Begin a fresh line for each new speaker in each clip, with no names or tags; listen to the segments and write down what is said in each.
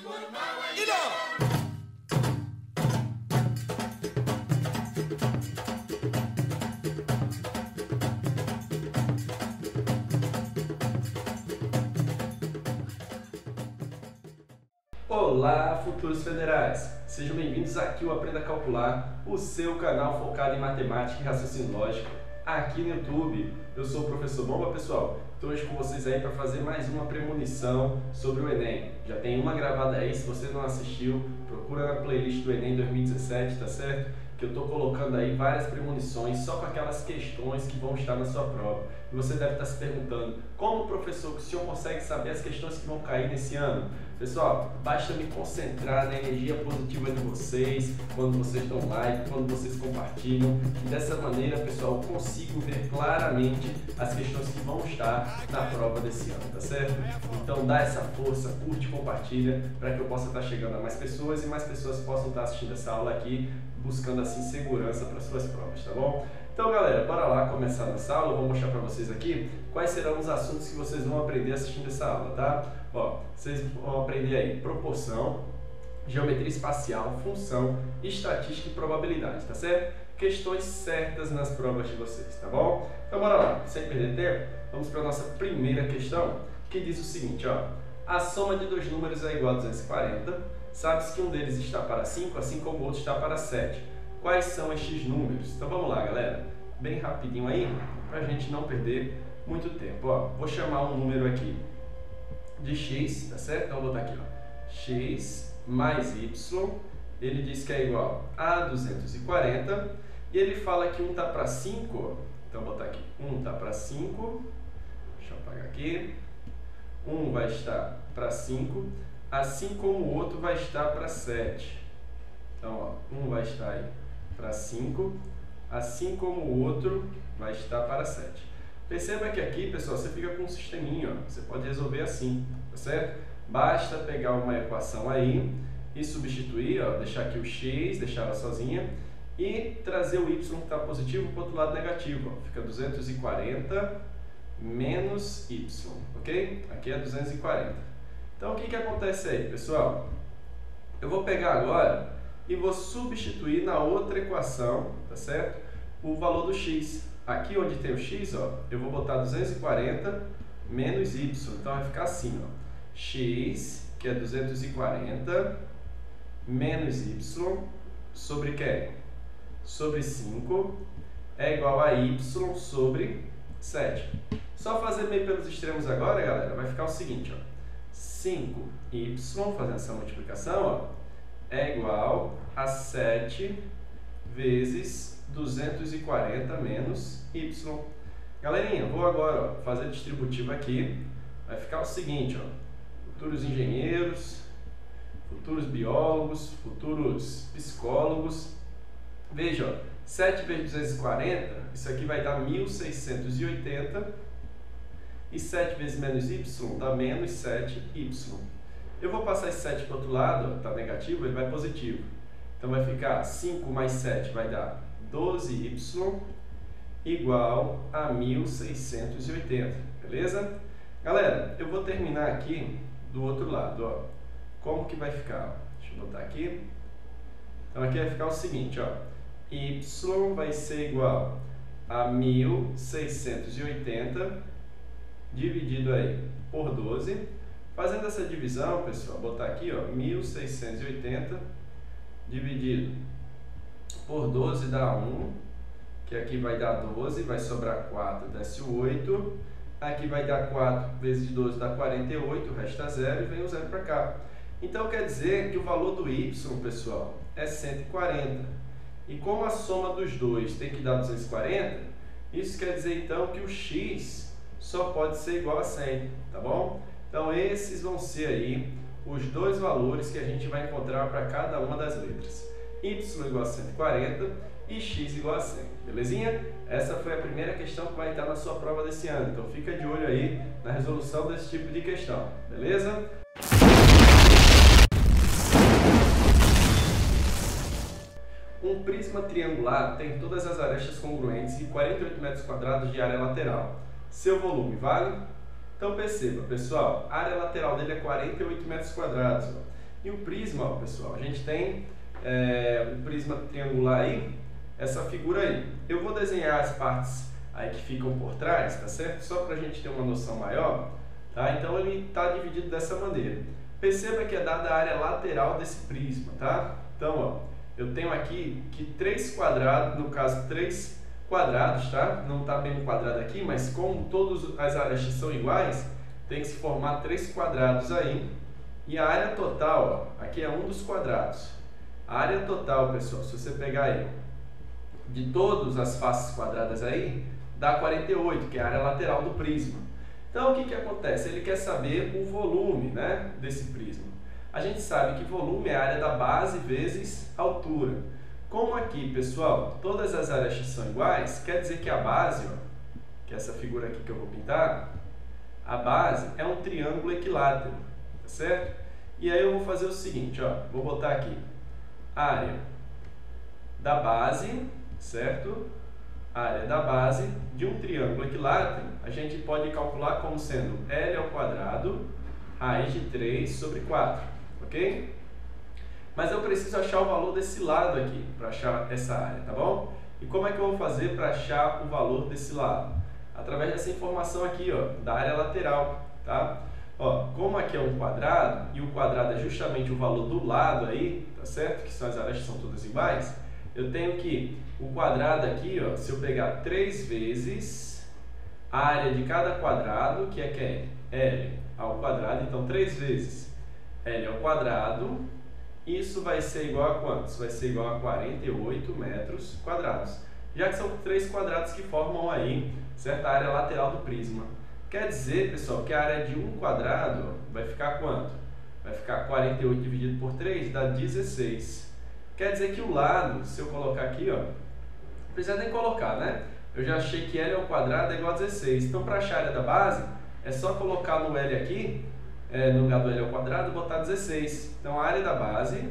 Olá, futuros federais! Sejam bem-vindos aqui ao Aprenda a Calcular, o seu canal focado em matemática e raciocínio lógico, aqui no YouTube. Eu sou o professor Bomba, pessoal. Estou hoje com vocês aí para fazer mais uma premonição sobre o Enem. Já tem uma gravada aí, se você não assistiu, procura na playlist do Enem 2017, tá certo? Que eu estou colocando aí várias premonições só com aquelas questões que vão estar na sua prova. E você deve estar se perguntando, como professor, o senhor consegue saber as questões que vão cair nesse ano? Pessoal, basta me concentrar na energia positiva de vocês, quando vocês dão like, quando vocês compartilham. E dessa maneira, pessoal, eu consigo ver claramente as questões que vão estar na prova desse ano, tá certo? Então dá essa força, curte, compartilha, para que eu possa estar chegando a mais pessoas e mais pessoas possam estar assistindo essa aula aqui, buscando assim segurança para suas provas, tá bom? Então galera, bora lá começar nossa aula. Eu vou mostrar para vocês aqui quais serão os assuntos que vocês vão aprender assistindo essa aula, tá? Ó, vocês vão aprender aí proporção, geometria espacial, função, estatística e probabilidade, tá certo? Questões certas nas provas de vocês, tá bom? Então bora lá, sem perder tempo, vamos para a nossa primeira questão, que diz o seguinte, ó. A soma de dois números é igual a 240, sabe-se que um deles está para 5, assim como o outro está para 7. Quais são estes números? Então vamos lá, galera, bem rapidinho aí, para a gente não perder muito tempo. Ó, vou chamar um número aqui de x, tá certo? Então vou botar aqui, ó, x mais y, ele diz que é igual a 240, e ele fala que um está para 5, ó. Então vou botar aqui, um está para 5, deixa eu apagar aqui, um vai estar para 5, assim como o outro vai estar para 7. Então, ó, um vai estar aí para 5, assim como o outro vai estar para 7. Perceba que aqui, pessoal, você fica com um sisteminha, ó. Você pode resolver assim, tá certo? Basta pegar uma equação aí e substituir, ó, deixar aqui o x, deixar ela sozinha, e trazer o y que está positivo para o outro lado negativo. Ó. Fica 240 menos y, ok? Aqui é 240. Então, o que acontece aí, pessoal? Eu vou pegar agora e vou substituir na outra equação, tá certo? O valor do x. Aqui onde tem o x, ó, eu vou botar 240 menos y. Então vai ficar assim, ó. X, que é 240, menos y, sobre quê? Sobre 5, é igual a y sobre 7. Só fazer meio pelos extremos agora, galera, vai ficar o seguinte, ó. 5y, fazendo essa multiplicação, ó, é igual a 7 vezes 240 menos y. Galerinha, vou agora, ó, fazer distributivo aqui. Vai ficar o seguinte, ó, futuros engenheiros, futuros biólogos, futuros psicólogos. Veja, ó, 7 vezes 240, isso aqui vai dar 1680. E 7 vezes menos y dá menos 7y. Eu vou passar esse 7 para o outro lado, está negativo, ele vai positivo. Então vai ficar 5 mais 7 vai dar 12y igual a 1680, beleza? Galera, eu vou terminar aqui do outro lado, ó. Como que vai ficar? Deixa eu botar aqui. Então aqui vai ficar o seguinte, ó. Y vai ser igual a 1680 dividido aí por 12. Fazendo essa divisão, pessoal, botar aqui, ó, 1680 dividido por 12 dá 1, que aqui vai dar 12, vai sobrar 4, desce o 8. Aqui vai dar 4 vezes 12 dá 48, resta 0 e vem o 0 para cá. Então quer dizer que o valor do y, pessoal, é 140. E como a soma dos dois tem que dar 240, isso quer dizer então que o x só pode ser igual a 100, tá bom? Então esses vão ser aí os dois valores que a gente vai encontrar para cada uma das letras. Y igual a 140 e x igual a 100, belezinha? Essa foi a primeira questão que vai estar na sua prova desse ano, então fica de olho aí na resolução desse tipo de questão, beleza? Um prisma triangular tem todas as arestas congruentes e 48 metros quadrados de área lateral. Seu volume vale? Então perceba, pessoal, a área lateral dele é 48 metros quadrados. Ó. E o prisma, ó, pessoal, a gente tem o prisma triangular aí, essa figura aí. Eu vou desenhar as partes aí que ficam por trás, tá certo? Só para a gente ter uma noção maior, tá? Então ele está dividido dessa maneira. Perceba que é dada a área lateral desse prisma, tá? Então, ó, eu tenho aqui que 3 quadrados, no caso 3 quadrados, tá? Não está bem quadrado aqui, mas como todas as arestas são iguais, tem que se formar 3 quadrados aí. E a área total, ó, aqui é um dos quadrados. A área total, pessoal, se você pegar aí, de todas as faces quadradas aí, dá 48, que é a área lateral do prisma. Então, o que acontece? Ele quer saber o volume, né, desse prisma. A gente sabe que volume é a área da base vezes altura. Como aqui, pessoal, todas as arestas são iguais, quer dizer que a base, ó, que é essa figura aqui que eu vou pintar, a base é um triângulo equilátero, tá certo? E aí eu vou fazer o seguinte, ó, vou botar aqui área da base, certo? Área da base de um triângulo equilátero, a gente pode calcular como sendo L ao quadrado, raiz de 3 sobre 4, ok? Mas eu preciso achar o valor desse lado aqui, para achar essa área, tá bom? E como é que eu vou fazer para achar o valor desse lado? Através dessa informação aqui, ó, da área lateral, tá? Ó, como aqui é um quadrado, e o quadrado é justamente o valor do lado aí, tá certo? Que são as áreas que são todas iguais, eu tenho que o quadrado aqui, ó, se eu pegar 3 vezes a área de cada quadrado, que é L ao quadrado, então 3 vezes L ao quadrado, isso vai ser igual a quantos? Vai ser igual a 48 metros quadrados, já que são 3 quadrados que formam aí, certa área lateral do prisma. Quer dizer, pessoal, que a área de um quadrado, ó, vai ficar quanto? Vai ficar 48 dividido por 3, dá 16. Quer dizer que o lado, se eu colocar aqui, ó, não precisa nem colocar, né? Eu já achei que L ao quadrado é igual a 16. Então, para achar a área da base, é só colocar no L aqui, no lugar do L ao quadrado, botar 16. Então, a área da base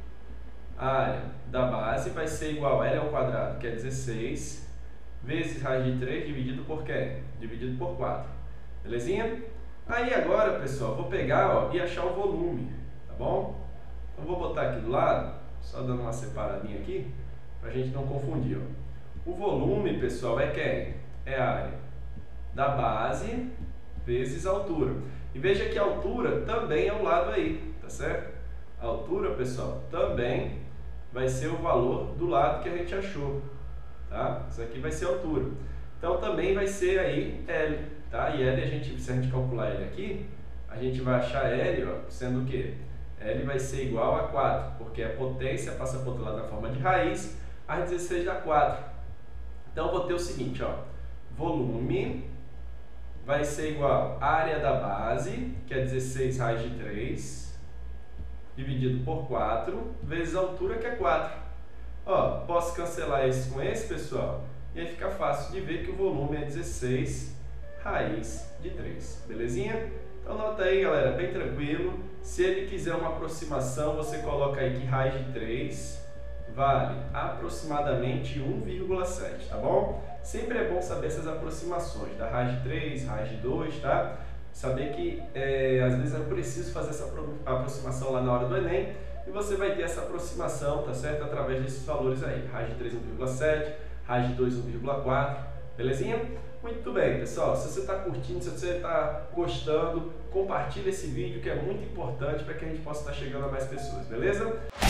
vai ser igual a L ao quadrado, que é 16, vezes raiz de 3 dividido por quê? Dividido por 4. Belezinha? Aí agora, pessoal, vou pegar, ó, e achar o volume, tá bom? Então, vou botar aqui do lado, só dando uma separadinha aqui, para a gente não confundir, ó. O volume, pessoal, é quem? É a área da base vezes a altura. E veja que a altura também é o lado aí, tá certo? A altura, pessoal, também vai ser o valor do lado que a gente achou, tá? Isso aqui vai ser a altura. Então, também vai ser aí L, tá? E L, se a gente calcular L aqui, a gente vai achar L, ó, sendo o quê? L vai ser igual a 4, porque a potência passa para o outro lado na forma de raiz, a 16 dá 4. Então, eu vou ter o seguinte, ó, volume vai ser igual a área da base, que é 16 raiz de 3, dividido por 4, vezes a altura, que é 4. Ó, posso cancelar esse com esse, pessoal, e aí fica fácil de ver que o volume é 16 raiz de 3, belezinha? Então, nota aí, galera, bem tranquilo. Se ele quiser uma aproximação, você coloca aí que raiz de 3 vale aproximadamente 1,7, tá bom? Sempre é bom saber essas aproximações, da raiz de 3, raiz de 2, tá? Saber que, às vezes, eu preciso fazer essa aproximação lá na hora do Enem, e você vai ter essa aproximação, tá certo? Através desses valores aí, raiz de 3, 1,7, raiz de 2, 1,4, belezinha? Muito bem, pessoal, se você está curtindo, se você está gostando, compartilha esse vídeo, que é muito importante para que a gente possa estar chegando a mais pessoas, beleza?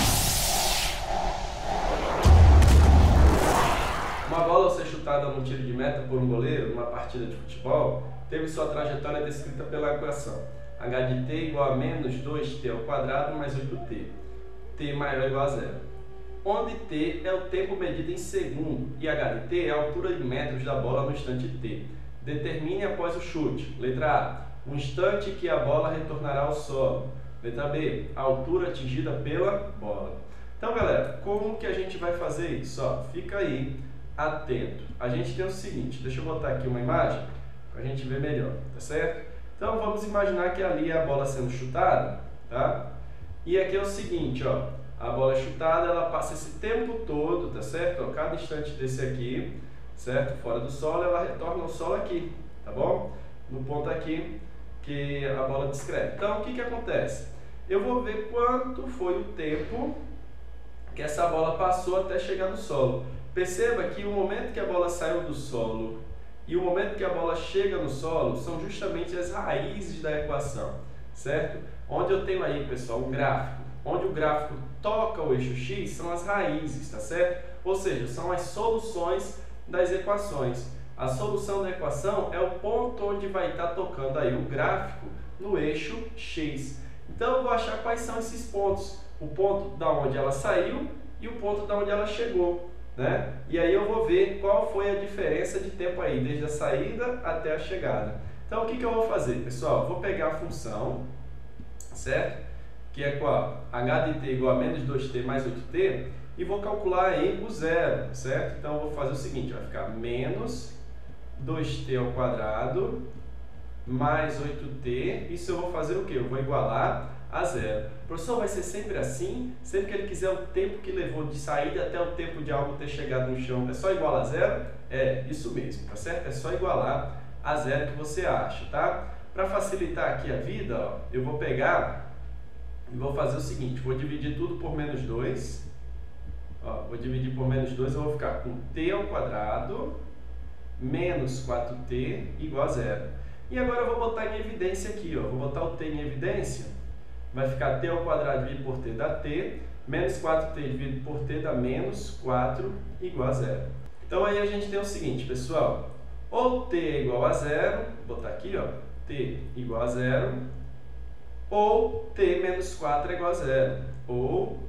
Uma bola ao ser chutada num tiro de meta por um goleiro, numa partida de futebol, teve sua trajetória descrita pela equação h de t igual a menos 2t ao quadrado mais 8t, t maior ou igual a zero. Onde t é o tempo medido em segundo e h de t é a altura em metros da bola no instante t. Determine após o chute. Letra A, o instante que a bola retornará ao solo. Letra B, a altura atingida pela bola. Então, galera, como que a gente vai fazer isso? Ó, fica aí atento. A gente tem o seguinte, deixa eu botar aqui uma imagem para a gente ver melhor, tá certo? Então, vamos imaginar que ali é a bola sendo chutada, tá? E aqui é o seguinte, ó, a bola é chutada, ela passa esse tempo todo, tá certo? Ó, cada instante desse aqui, certo? Fora do solo, ela retorna ao solo aqui, tá bom? No ponto aqui que a bola descreve. Então, o que que acontece? eu vou ver quanto foi o tempo que essa bola passou até chegar no solo. Perceba que o momento que a bola saiu do solo e o momento que a bola chega no solo são justamente as raízes da equação, certo? Onde eu tenho aí, pessoal, um gráfico. Onde o gráfico toca o eixo X são as raízes, tá certo? Ou seja, são as soluções das equações. A solução da equação é o ponto onde vai estar tocando aí o gráfico no eixo X. Então eu vou achar quais são esses pontos. O ponto da onde ela saiu e o ponto da onde ela chegou, né? E aí eu vou ver qual foi a diferença de tempo aí, desde a saída até a chegada. Então o que eu vou fazer, pessoal? Vou pegar a função, certo? Que é qual? h de t igual a menos 2t mais 8t, e vou calcular aí o zero, certo? Então eu vou fazer o seguinte, vai ficar menos 2t ao quadrado mais 8t, isso eu vou fazer o quê? Eu vou igualar a zero. Professor, vai ser sempre assim? Sempre que ele quiser o tempo que levou de saída até o tempo de algo ter chegado no chão, é só igualar a zero? É, isso mesmo, tá certo? É só igualar a zero que você acha, tá? Para facilitar aqui a vida, ó, eu vou pegar e vou fazer o seguinte, vou dividir tudo por menos 2, ó, vou dividir por menos 2, eu vou ficar com t ao quadrado menos 4t igual a zero. E agora eu vou botar em evidência aqui, ó, vou botar o t em evidência, vai ficar t ao quadrado dividido por t dá t, menos 4t dividido por t dá menos 4 igual a zero. Então aí a gente tem o seguinte, pessoal, ou t é igual a zero, vou botar aqui, ó, t igual a zero, ou t menos 4 é igual a zero, ou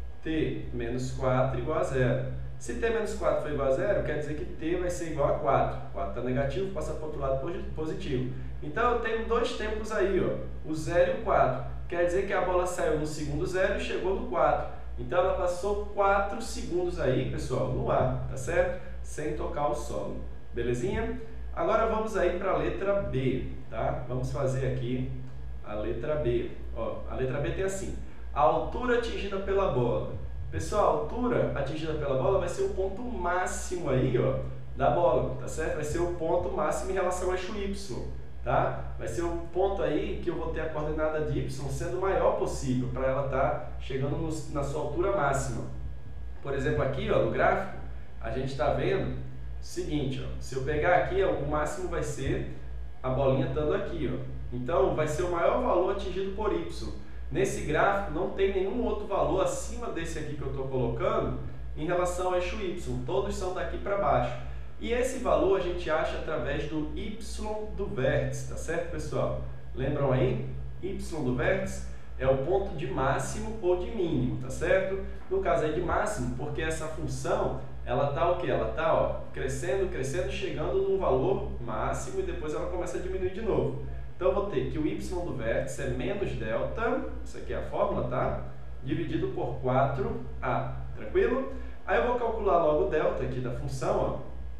t menos 4 igual a zero. Se t menos 4 for igual a zero, quer dizer que t vai ser igual a 4. 4 está negativo, passa para o outro lado positivo. Então eu tenho dois tempos aí, ó, o 0 e o 4. Quer dizer que a bola saiu no segundo 0 e chegou no 4. Então ela passou 4 segundos aí, pessoal, no ar, tá certo? Sem tocar o solo. Belezinha? Agora vamos aí para a letra B, tá? Vamos fazer aqui a letra B. Ó, a letra B tem assim, a altura atingida pela bola. Pessoal, a altura atingida pela bola vai ser o ponto máximo aí, ó, da bola, tá certo? Vai ser o ponto máximo em relação ao eixo Y, tá? Vai ser o ponto aí que eu vou ter a coordenada de Y sendo o maior possível, para ela estar chegando na sua altura máxima. Por exemplo, aqui, ó, no gráfico, a gente está vendo o seguinte, ó, se eu pegar aqui, ó, o máximo vai ser a bolinha estando aqui, ó. Então, vai ser o maior valor atingido por Y. Nesse gráfico não tem nenhum outro valor acima desse aqui que eu estou colocando em relação ao eixo Y, todos são daqui para baixo. E esse valor a gente acha através do Y do vértice, tá certo, pessoal? Lembram aí? Y do vértice é o ponto de máximo ou de mínimo, tá certo? No caso aí de máximo, porque essa função, ela está o quê? Ela está, ó, crescendo, crescendo, chegando num valor máximo e depois ela começa a diminuir de novo. Então, eu vou ter que o y do vértice é menos delta, isso aqui é a fórmula, tá? Dividido por 4a, tranquilo? Aí eu vou calcular logo o delta aqui da função, ó.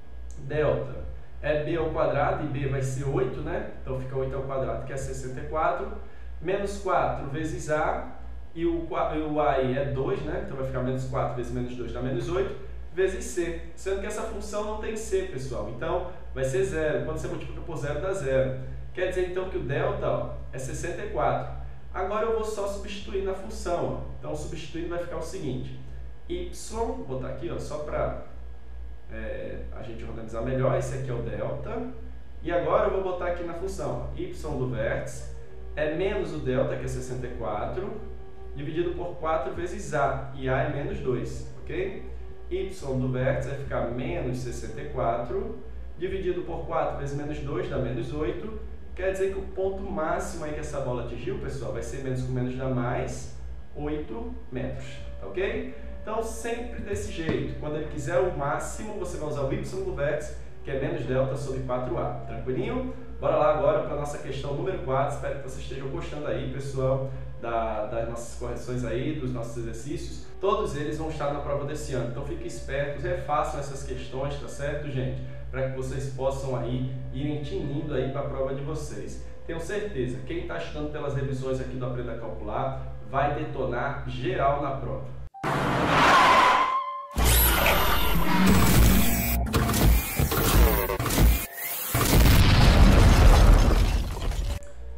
Delta é b ao quadrado, e b vai ser 8, né? Então, fica 8 ao quadrado, que é 64. Menos 4 vezes a, e o a aí é 2, né? Então, vai ficar menos 4 vezes menos 2 dá menos 8, vezes c. Sendo que essa função não tem c, pessoal. Então, vai ser 0. Quando você multiplica por 0, dá 0. Quer dizer, então, que o delta, ó, é 64. Agora eu vou só substituir na função. Ó. Então, substituindo vai ficar o seguinte. Y, vou botar aqui, ó, só para a gente organizar melhor. Esse aqui é o delta. E agora eu vou botar aqui na função. Ó, y do vértice é menos o delta, que é 64, dividido por 4 vezes a. E a é menos 2, ok? Y do vértice vai ficar menos 64, dividido por 4 vezes menos 2 dá menos 8. Quer dizer que o ponto máximo aí que essa bola atingiu, pessoal, vai ser menos com menos dá mais 8 metros, tá ok? Então, sempre desse jeito. Quando ele quiser o máximo, você vai usar o y do vértice, que é menos delta sobre 4a. Tranquilinho? Bora lá agora para a nossa questão número 4. Espero que vocês estejam gostando aí, pessoal, das nossas correções aí, dos nossos exercícios. Todos eles vão estar na prova desse ano. Então, fiquem espertos, refaçam essas questões, tá certo, gente? Para que vocês possam aí irem tinindo aí para a prova de vocês. Tenho certeza, quem está estudando pelas revisões aqui do Aprenda a Calcular vai detonar geral na prova.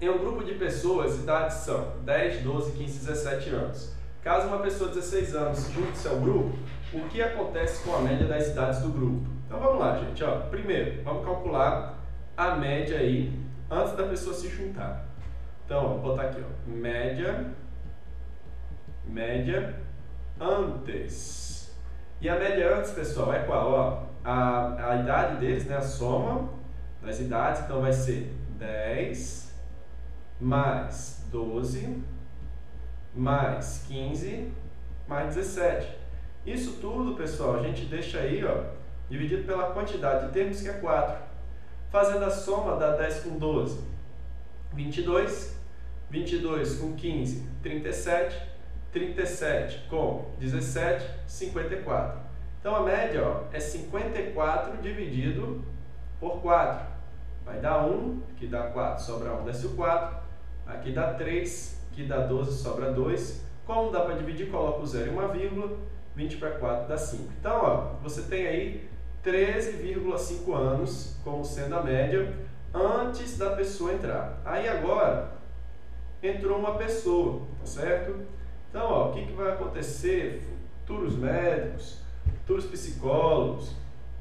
Em um grupo de pessoas, idades são 10, 12, 15, 17 anos. Caso uma pessoa de 16 anos junte-se ao grupo, o que acontece com a média das idades do grupo? Então vamos lá, gente. Primeiro, vamos calcular a média aí antes da pessoa se juntar. Então, vou botar aqui, média antes. E a média antes, pessoal, é qual? A idade deles, né? A soma das idades, então vai ser 10 mais 12 mais 15 mais 17. Isso tudo, pessoal, a gente deixa aí, dividido pela quantidade de termos, que é 4. Fazendo a soma dá 10 com 12, 22. 22 com 15, 37. 37 com 17, 54. Então, a média é 54 dividido por 4. Vai dar 1, que dá 4, sobra 1, desce o 4. Aqui dá 3, que dá 12, sobra 2. Como dá para dividir, coloca o 0 e uma vírgula. 20 para 4 dá 5. Então, você tem aí 13,5 anos como sendo a média antes da pessoa entrar. Aí agora entrou uma pessoa, tá certo? Então, o que vai acontecer? Futuros médicos, futuros psicólogos,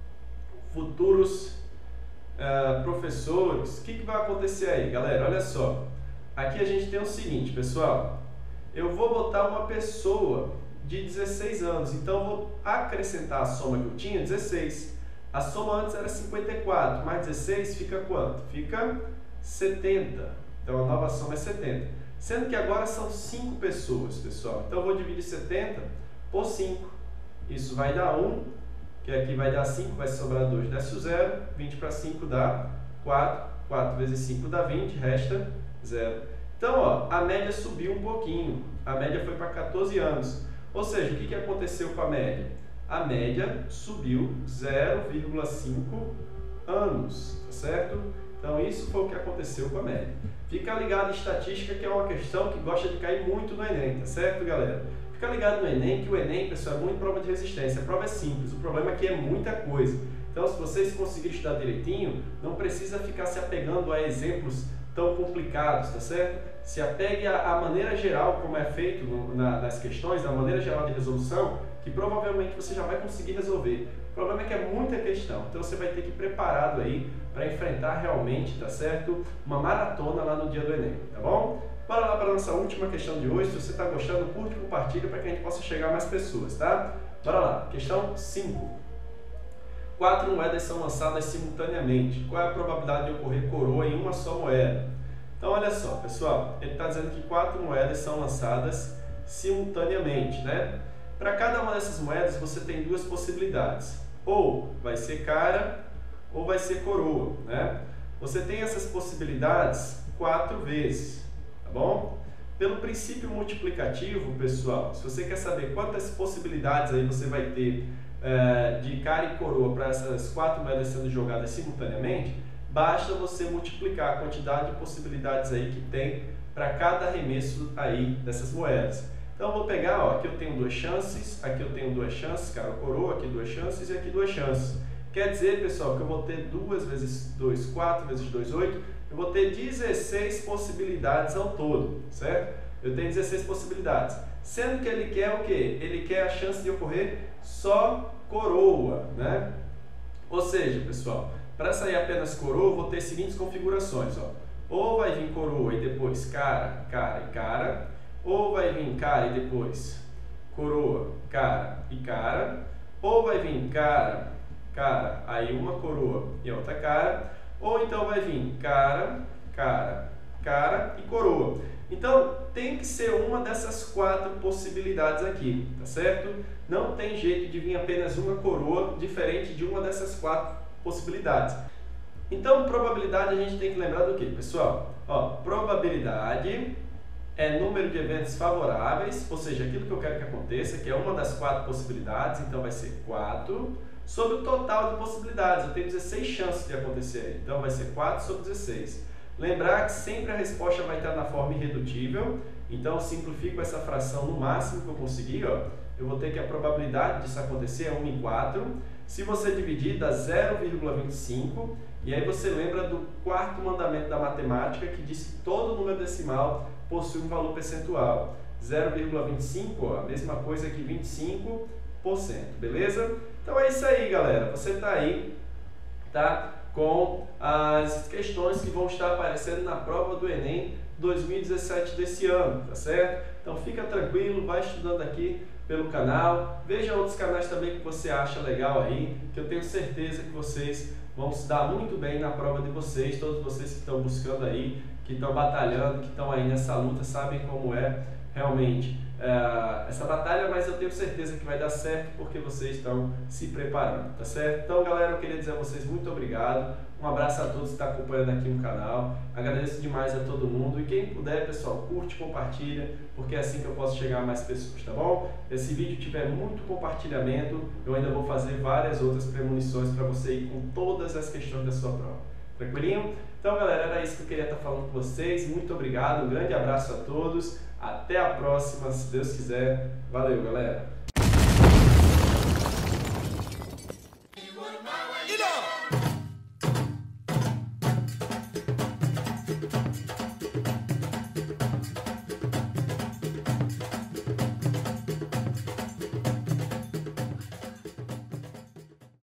futuros professores. O que vai acontecer aí, galera? Olha só. Aqui a gente tem o seguinte, pessoal. Eu vou botar uma pessoa de 16 anos. Então, eu vou acrescentar a soma que eu tinha, 16. A soma antes era 54, mais 16 fica quanto? Fica 70. Então, a nova soma é 70. Sendo que agora são 5 pessoas, pessoal. Então, eu vou dividir 70 por 5. Isso vai dar 1, que aqui vai dar 5, vai sobrar 2, desce o 0. 20 para 5 dá 4. 4 vezes 5 dá 20, resta 0. Então, a média subiu um pouquinho. A média foi para 14 anos. Ou seja, o que aconteceu com a média? A média subiu 0,5 anos, tá certo? Então, isso foi o que aconteceu com a média. Fica ligado em estatística, que é uma questão que gosta de cair muito no Enem, tá certo, galera? Fica ligado no Enem, que o Enem, pessoal, é muito prova de resistência. A prova é simples, o problema é que é muita coisa. Então, se vocês conseguirem estudar direitinho, não precisa ficar se apegando a exemplos tão complicados, tá certo? Se apegue à maneira geral como é feito nas questões, da maneira geral de resolução, que provavelmente você já vai conseguir resolver. O problema é que é muita questão, então você vai ter que ir preparado aí para enfrentar realmente, tá certo? Uma maratona lá no dia do Enem, tá bom? Bora lá para a nossa última questão de hoje. Se você está gostando, curte e compartilha para que a gente possa chegar a mais pessoas, tá? Bora lá, questão 5. 4 moedas são lançadas simultaneamente. Qual é a probabilidade de ocorrer coroa em uma só moeda? Então, olha só, pessoal, ele está dizendo que 4 moedas são lançadas simultaneamente, né? Para cada uma dessas moedas, você tem 2 possibilidades. Ou vai ser cara, ou vai ser coroa, né? Você tem essas possibilidades 4 vezes, tá bom? Pelo princípio multiplicativo, pessoal, se você quer saber quantas possibilidades aí você vai ter de cara e coroa para essas 4 moedas sendo jogadas simultaneamente, basta você multiplicar a quantidade de possibilidades aí que tem para cada arremesso aí dessas moedas. Então, eu vou pegar, aqui eu tenho 2 chances, aqui eu tenho 2 chances, cara, coroa, aqui 2 chances e aqui 2 chances. Quer dizer, pessoal, que eu vou ter 2 vezes 2, 4 vezes 2, 8, eu vou ter 16 possibilidades ao todo, certo? Eu tenho 16 possibilidades. Sendo que ele quer o quê? Ele quer a chance de ocorrer só coroa, né? Ou seja, pessoal, para sair apenas coroa, eu vou ter as seguintes configurações, Ou vai vir coroa e depois cara, cara e cara, ou vai vir cara e depois coroa, cara e cara, ou vai vir cara, cara, aí uma coroa e outra cara, ou então vai vir cara, cara, cara e coroa. Então, tem que ser uma dessas 4 possibilidades aqui, tá certo? Não tem jeito de vir apenas uma coroa diferente de uma dessas 4 possibilidades. Então, probabilidade a gente tem que lembrar do que, pessoal? Probabilidade é número de eventos favoráveis, ou seja, aquilo que eu quero que aconteça, que é uma das 4 possibilidades, então vai ser 4, sobre o total de possibilidades. Eu tenho 16 chances de acontecer, então vai ser 4 sobre 16. Lembrar que sempre a resposta vai estar na forma irredutível, então eu simplifico essa fração no máximo que eu conseguir, eu vou ter que a probabilidade disso acontecer é 1 em 4. Se você dividir, dá 0,25, E aí você lembra do quarto mandamento da matemática, que diz que todo número decimal possui um valor percentual. 0,25, a mesma coisa que 25%, beleza? Então é isso aí, galera. Você está aí, tá, com as questões que vão estar aparecendo na prova do Enem 2017 desse ano, tá certo? Então fica tranquilo, vai estudando aqui pelo canal, veja outros canais também que você acha legal aí, que eu tenho certeza que vocês vão se dar muito bem na prova de vocês. Todos vocês que estão buscando aí, que estão batalhando, que estão aí nessa luta, sabem como é realmente essa batalha, mas eu tenho certeza que vai dar certo porque vocês estão se preparando, tá certo? Então, galera, eu queria dizer a vocês muito obrigado, um abraço a todos que estão acompanhando aqui no canal, agradeço demais a todo mundo e quem puder, pessoal, curte, compartilha, porque é assim que eu posso chegar a mais pessoas, tá bom? Se esse vídeo tiver muito compartilhamento, eu ainda vou fazer várias outras premonições para você ir com todas as questões da sua prova, tranquilinho? Então, galera, era isso que eu queria estar falando com vocês, muito obrigado, um grande abraço a todos, até a próxima, se Deus quiser. Valeu, galera!